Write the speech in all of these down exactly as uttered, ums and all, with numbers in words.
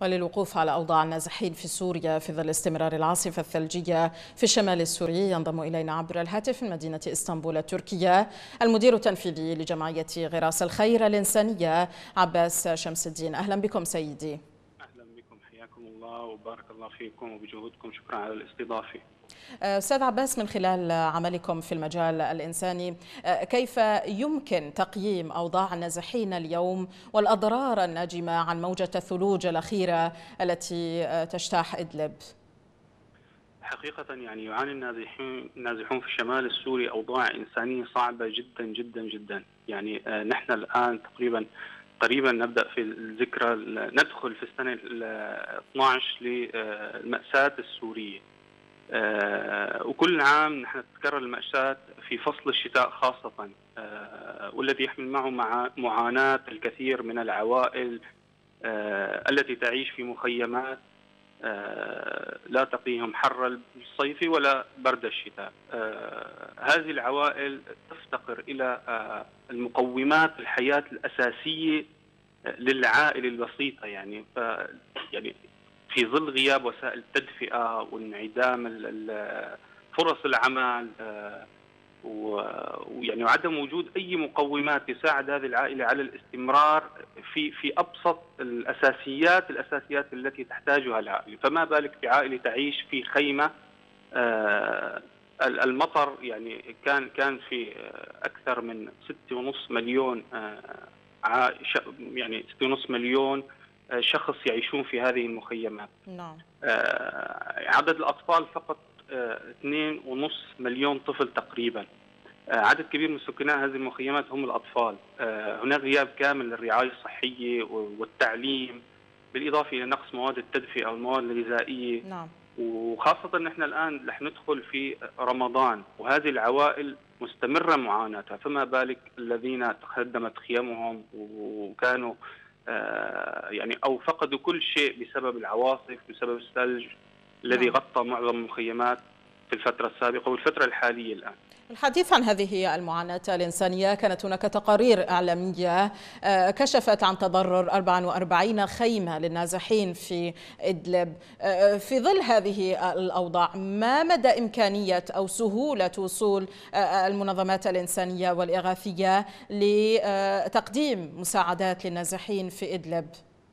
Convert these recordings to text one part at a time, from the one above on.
وللوقوف على أوضاع النازحين في سوريا في ظل استمرار العاصفة الثلجية في الشمال السوري، ينضم إلينا عبر الهاتف من مدينة إسطنبول التركية المدير التنفيذي لجمعية غراس الخير الإنسانية عباس شمس الدين. أهلا بكم سيدي. أهلا بكم، حياكم الله وبارك الله فيكم وبجهودكم، شكرا على الاستضافة. أستاذ عباس، من خلال عملكم في المجال الإنساني، كيف يمكن تقييم أوضاع النازحين اليوم والأضرار الناجمة عن موجة الثلوج الأخيرة التي تجتاح إدلب؟ حقيقة يعني يعاني النازحين النازحون في الشمال السوري أوضاع إنسانية صعبة جدا جدا جدا. يعني نحن الآن تقريبا قريبا نبدأ في الذكرى، ندخل في السنة ال اثني عشر للمأساة السورية. آه وكل عام نحن نتكرر المأساة في فصل الشتاء خاصة، آه والذي يحمل معه مع معاناة الكثير من العوائل آه التي تعيش في مخيمات آه لا تقيهم حر الصيف ولا برد الشتاء. آه هذه العوائل تفتقر إلى آه المقومات الحياة الأساسية للعائلة البسيطة. يعني ف يعني في ظل غياب وسائل التدفئة وانعدام فرص العمل ويعني وعدم وجود أي مقومات تساعد هذه العائلة على الاستمرار في في أبسط الأساسيات الأساسيات التي تحتاجها العائلة، فما بالك بعائلة تعيش في خيمة. المطر يعني كان كان في أكثر من ستة ونصف مليون يعني ستة ونصف مليون شخص يعيشون في هذه المخيمات. نعم. عدد الأطفال فقط اثنين ونصف مليون طفل تقريبا. عدد كبير من سكان هذه المخيمات هم الأطفال. هناك غياب كامل للرعاية الصحية والتعليم، بالإضافة إلى نقص مواد التدفئة والمواد الغذائية. نعم. وخاصة نحن الآن رح ندخل في رمضان وهذه العوائل مستمرة معاناتها، فما بالك الذين تهدمت خيامهم وكانوا آه يعني أو فقدوا كل شيء بسبب العواصف، بسبب الثلج الذي غطى معظم المخيمات في الفترة السابقة والفترة الحالية الآن. الحديث عن هذه المعاناة الإنسانية، كانت هناك تقارير إعلامية كشفت عن تضرر أربعة وأربعين خيمة للنازحين في إدلب. في ظل هذه الأوضاع، ما مدى إمكانية أو سهولة وصول المنظمات الإنسانية والإغاثية لتقديم مساعدات للنازحين في إدلب؟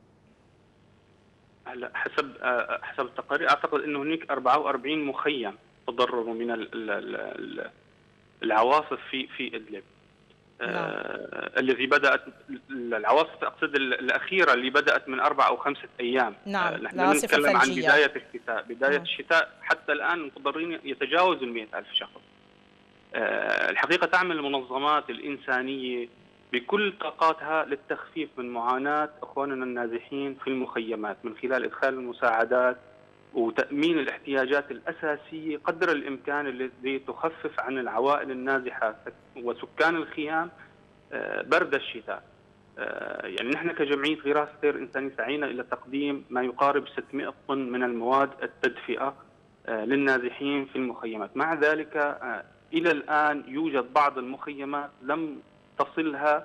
هلا حسب حسب التقارير اعتقد انه هناك أربعة وأربعين مخيم تضرروا من ال ال العواصف في في ادلب. نعم. آه الذي بدات العواصف اقصد الاخيره اللي بدات من اربع او خمسه ايام. نعم. آه نحن نتكلم عن بدايه الشتاء، بدايه نعم. الشتاء حتى الان المتضررين يتجاوزوا ال مئة ألف شخص. آه الحقيقه تعمل المنظمات الانسانيه بكل طاقاتها للتخفيف من معاناة إخواننا النازحين في المخيمات من خلال إدخال المساعدات وتأمين الاحتياجات الأساسية قدر الإمكان الذي تخفف عن العوائل النازحة وسكان الخيام برد الشتاء. يعني نحن كجمعية غراس خير إنساني سعينا إلى تقديم ما يقارب ستمئة طن من المواد التدفئة للنازحين في المخيمات. مع ذلك إلى الآن يوجد بعض المخيمات لم تصلها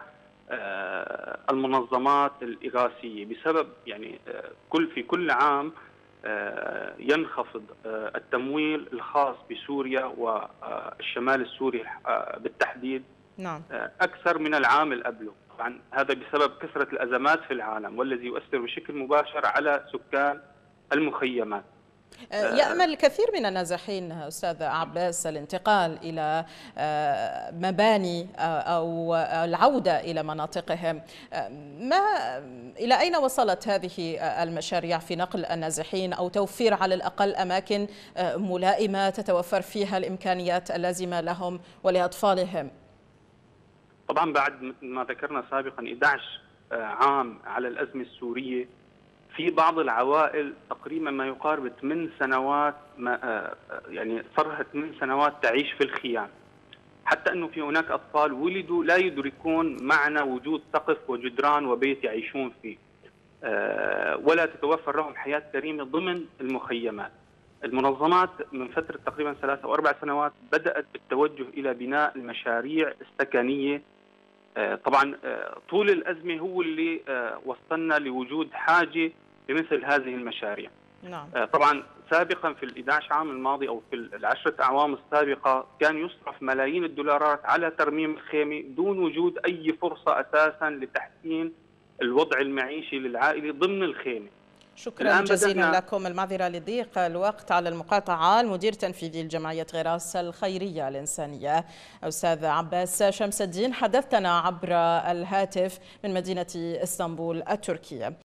المنظمات الإغاثية بسبب يعني كل في كل عام ينخفض التمويل الخاص بسوريا والشمال السوري بالتحديد. نعم. أكثر من العام اللي قبله. طبعا هذا بسبب كثرة الأزمات في العالم والذي يؤثر بشكل مباشر على سكان المخيمات. يأمل الكثير من النازحين أستاذ عباس الانتقال إلى مباني أو العودة إلى مناطقهم. ما إلى أين وصلت هذه المشاريع في نقل النازحين أو توفير على الأقل أماكن ملائمة تتوفر فيها الإمكانيات اللازمة لهم ولأطفالهم؟ طبعا بعد ما ذكرنا سابقا أحد عشر عام على الأزمة السورية، في بعض العوائل تقريبا ما يقارب ثمان سنوات ما يعني صرها ثمان سنوات تعيش في الخيام، حتى انه في هناك اطفال ولدوا لا يدركون معنى وجود سقف وجدران وبيت يعيشون فيه، ولا تتوفر لهم حياه كريمه ضمن المخيمات. المنظمات من فتره تقريبا ثلاث او اربع سنوات بدات بالتوجه الى بناء المشاريع السكنيه. طبعا طول الازمه هو اللي وصلنا لوجود حاجه بمثل هذه المشاريع. نعم. طبعا سابقا في ال إحدى عشر عام الماضي او في العشرة اعوام السابقه كان يصرف ملايين الدولارات على ترميم الخيمه دون وجود اي فرصه اساسا لتحسين الوضع المعيشي للعائله ضمن الخيمه. شكرا جزيلا لكم. المعذرة لضيق الوقت على المقاطعة. المدير التنفيذي لجمعية غراس الخيرية الإنسانية أستاذ عباس شمس الدين حدثنا عبر الهاتف من مدينة اسطنبول التركية.